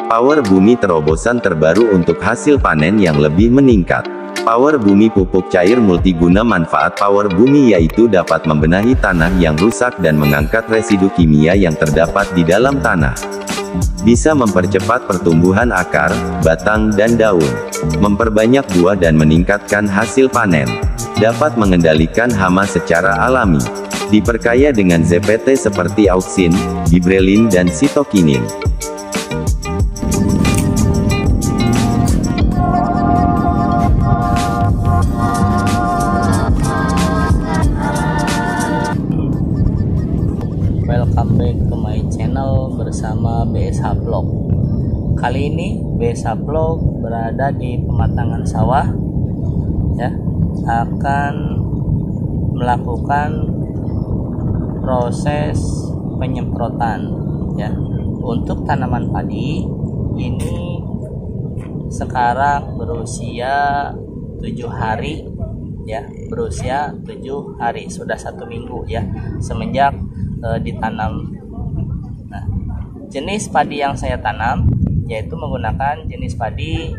Power Bumi terobosan terbaru untuk hasil panen yang lebih meningkat. Power Bumi pupuk cair multiguna. Manfaat Power Bumi yaitu dapat membenahi tanah yang rusak dan mengangkat residu kimia yang terdapat di dalam tanah. Bisa mempercepat pertumbuhan akar, batang dan daun. Memperbanyak buah dan meningkatkan hasil panen. Dapat mengendalikan hama secara alami. Diperkaya dengan ZPT seperti auksin, gibrelin dan sitokinin. Welcome back to my channel bersama BSH Vlog. Kali ini BSH Vlog berada di pematangan sawah, ya, akan melakukan proses penyemprotan, ya, untuk tanaman padi. Ini sekarang berusia 7 hari, ya, berusia 7 hari, sudah 1 minggu, ya, semenjak ditanam. Nah, jenis padi yang saya tanam yaitu menggunakan jenis padi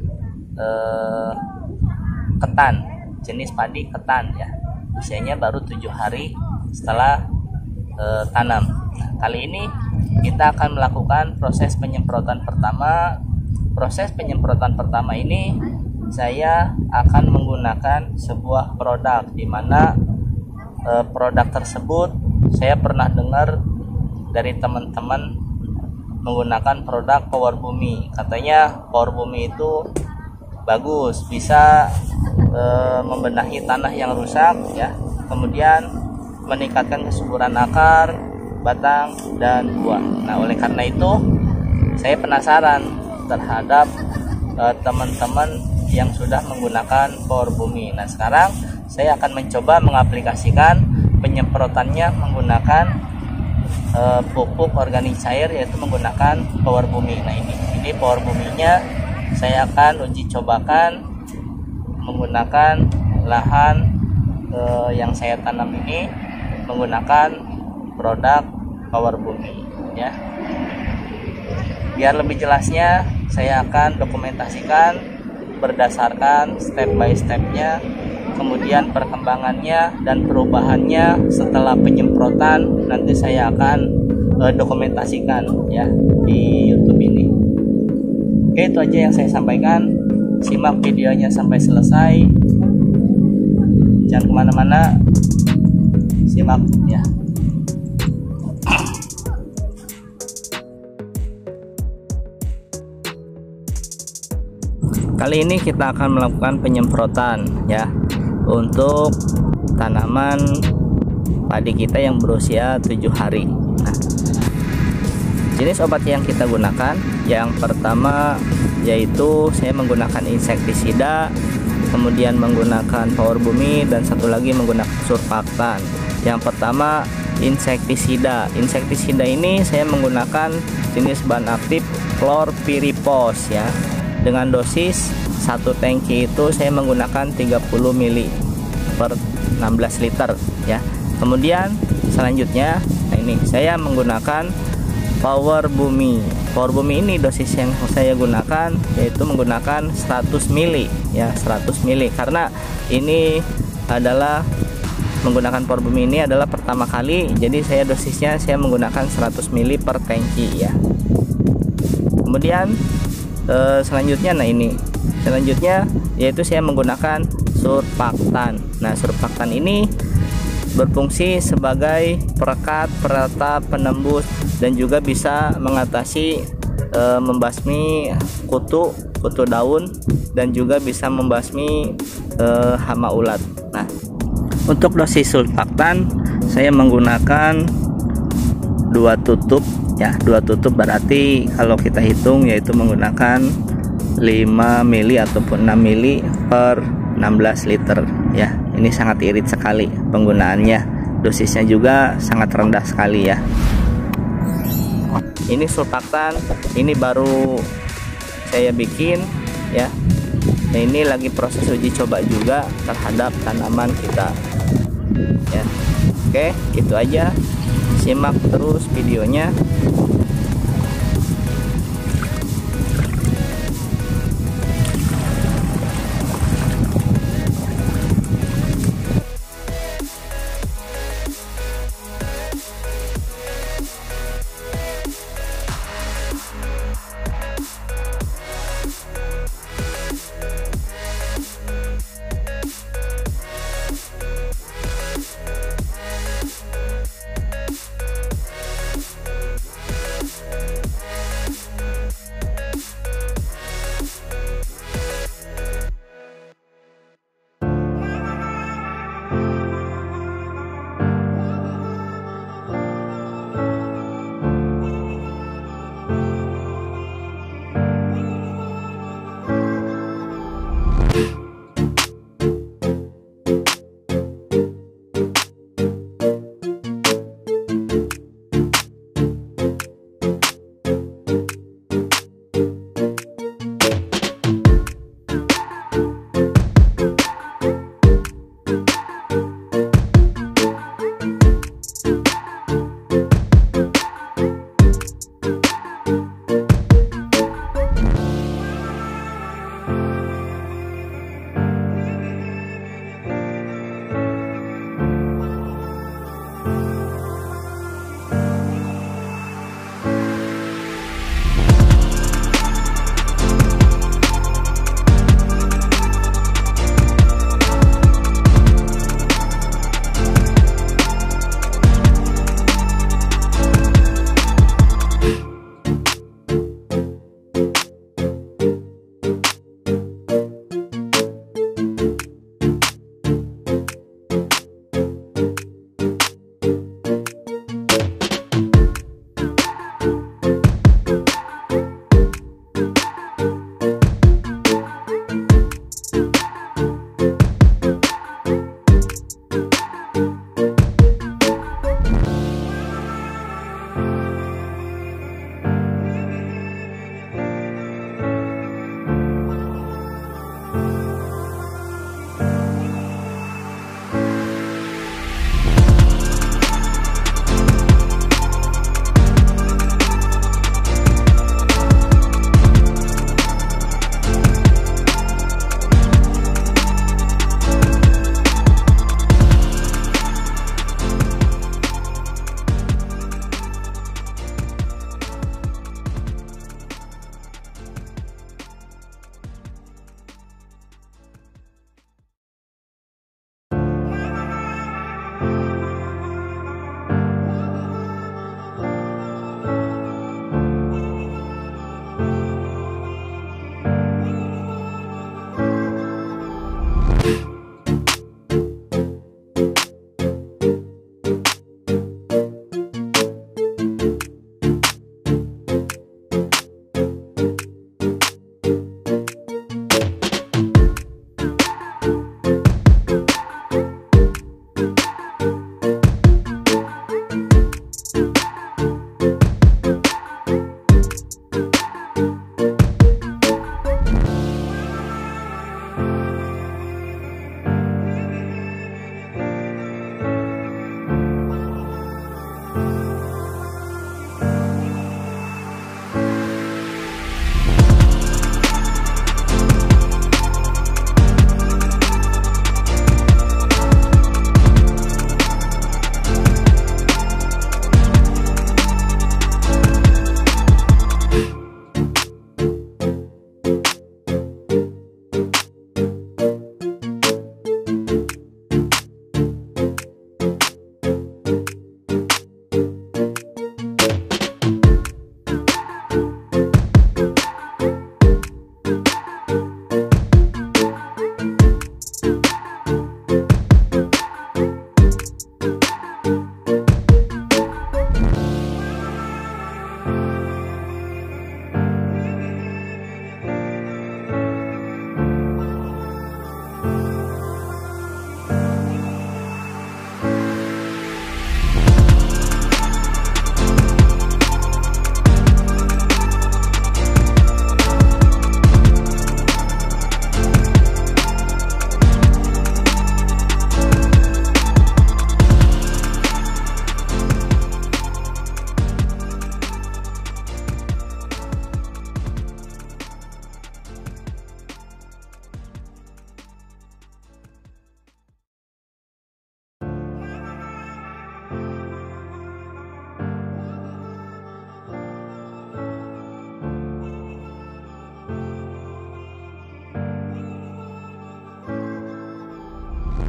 ketan, jenis padi ketan, ya, usianya baru 7 hari setelah tanam. Nah, kali ini kita akan melakukan proses penyemprotan pertama. Proses penyemprotan pertama ini saya akan menggunakan sebuah produk, di mana produk tersebut saya pernah dengar dari teman-teman menggunakan produk Power Bumi. Katanya Power Bumi itu bagus, bisa membenahi tanah yang rusak, ya, kemudian meningkatkan kesuburan akar, batang dan buah. Nah, oleh karena itu saya penasaran terhadap teman-teman yang sudah menggunakan Power Bumi. Nah, sekarang saya akan mencoba mengaplikasikan penyemprotannya menggunakan pupuk organik cair, yaitu menggunakan Power Bumi. Nah, ini Power Buminya saya akan uji cobakan menggunakan lahan yang saya tanam ini menggunakan produk Power Bumi, ya. Biar lebih jelasnya saya akan dokumentasikan berdasarkan step by stepnya, kemudian perkembangannya dan perubahannya setelah penyemprotan. Nanti saya akan dokumentasikan, ya, di YouTube ini. Oke, itu aja yang saya sampaikan. Simak videonya sampai selesai, jangan kemana-mana, simak, ya. Kali ini kita akan melakukan penyemprotan, ya, untuk tanaman padi kita yang berusia 7 hari. Nah, jenis obat yang kita gunakan, yang pertama yaitu saya menggunakan insektisida, kemudian menggunakan Power Bumi, dan satu lagi menggunakan surfaktan. Yang pertama insektisida. Insektisida ini saya menggunakan jenis bahan aktif chlorpyrifos, ya, dengan dosis 1 tangki itu saya menggunakan 30 ml per 16 liter, ya. Kemudian selanjutnya, nah ini saya menggunakan Power Bumi. Power Bumi ini dosis yang saya gunakan yaitu menggunakan 100 ml, ya, 100 ml, karena ini adalah menggunakan Power Bumi ini adalah pertama kali, jadi saya dosisnya saya menggunakan 100 ml per tangki, ya. Kemudian selanjutnya, nah ini selanjutnya yaitu saya menggunakan surfaktan. Nah, surfaktan ini berfungsi sebagai perekat, peratap, penembus, dan juga bisa mengatasi membasmi kutu daun, dan juga bisa membasmi hama ulat. Nah, untuk dosis surfaktan saya menggunakan 2 tutup, ya, 2 tutup berarti kalau kita hitung yaitu menggunakan 5 mili ataupun 6 mili per 16 liter, ya. Ini sangat irit sekali penggunaannya, dosisnya juga sangat rendah sekali, ya. Ini surfaktan, ini baru saya bikin, ya. Nah, ini lagi proses uji coba juga terhadap tanaman kita, ya. Oke, itu aja. Simak terus videonya.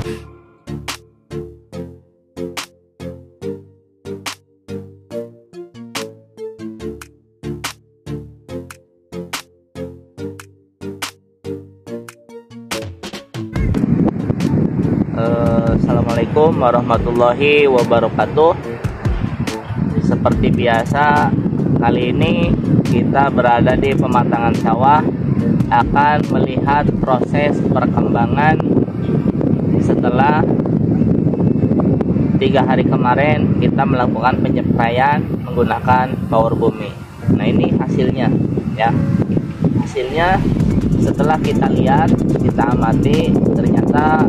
Assalamualaikum warahmatullahi wabarakatuh. Seperti biasa, kali ini kita berada di pematangan sawah, akan melihat proses perkembangan setelah 3 hari kemarin kita melakukan penyempraian menggunakan power bumi. Nah, ini hasilnya ya. Hasilnya setelah kita lihat, kita amati, ternyata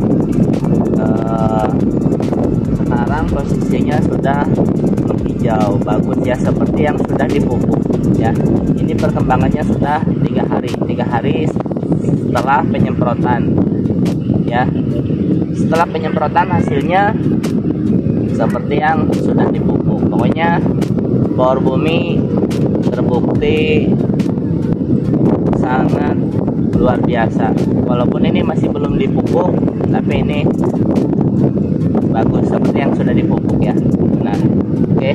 sekarang posisinya sudah menghijau bagus ya, seperti yang sudah dipupuk ya. Ini perkembangannya sudah 3 hari setelah penyemprotan ya. Setelah penyemprotan hasilnya seperti yang sudah dipupuk. Pokoknya power bumi terbukti sangat luar biasa. Walaupun ini masih belum dipupuk, tapi ini bagus seperti yang sudah dipupuk ya. Nah, oke.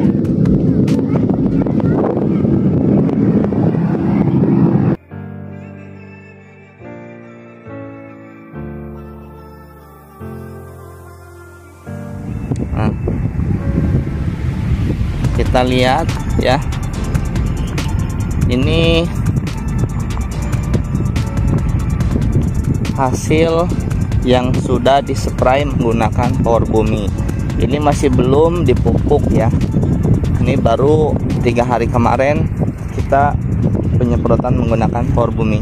Nah, kita lihat ya, ini hasil yang sudah dispray menggunakan power bumi. Ini masih belum dipupuk ya. Ini baru 3 hari kemarin kita penyemprotan menggunakan power bumi.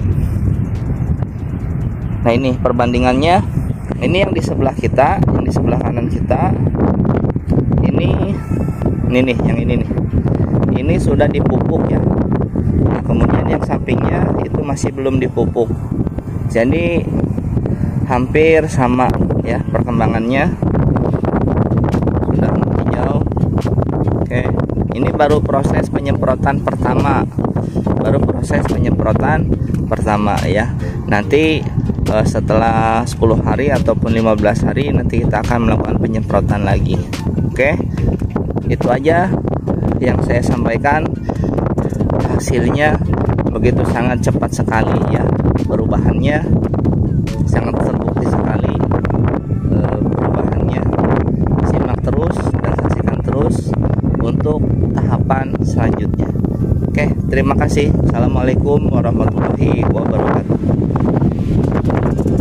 Nah, ini perbandingannya. Ini yang di sebelah kita, yang di sebelah kanan kita. Ini nih, yang ini nih. Ini sudah dipupuk ya. Nah, kemudian yang sampingnya itu masih belum dipupuk. Jadi hampir sama ya perkembangannya, sudah hijau. Oke, ini baru proses penyemprotan pertama, ya. Nanti setelah 10 hari ataupun 15 hari nanti kita akan melakukan penyemprotan lagi. Oke, itu aja yang saya sampaikan. Hasilnya begitu sangat cepat sekali ya, perubahannya sangat terbukti sekali perubahannya. Simak terus dan saksikan terus untuk tahapan selanjutnya. Oke, terima kasih. Assalamualaikum warahmatullahi wabarakatuh.